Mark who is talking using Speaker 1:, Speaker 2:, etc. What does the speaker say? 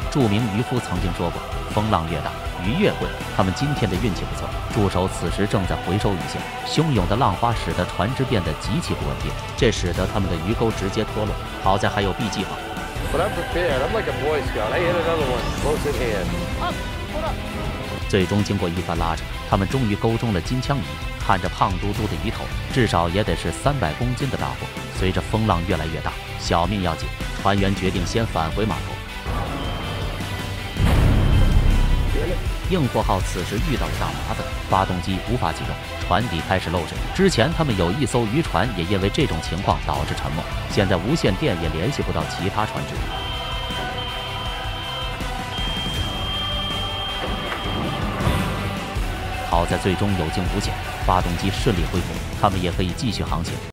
Speaker 1: 著名渔夫曾经说过：“风浪越大，鱼越贵。”他们今天的运气不错，助手此时正在回收鱼线，汹涌的浪花使得船只变得极其不稳定，这使得他们的鱼钩直接脱落。好在还有 B 计划。
Speaker 2: But I'm prepared. I'm like a Boy Scout. I hit another one close at hand.
Speaker 1: 最终经过一番拉扯，他们终于勾中了金枪鱼。看着胖嘟嘟的鱼头，至少也得是300公斤的大货。随着风浪越来越大，小命要紧，船员决定先返回码头。硬货号此时遇到了大麻烦，发动机无法启动，船底开始漏水。之前他们有一艘渔船也因为这种情况导致沉没，现在无线电也联系不到其他船只。好在最终有惊无险，发动机顺利恢复，他们也可以继续航行。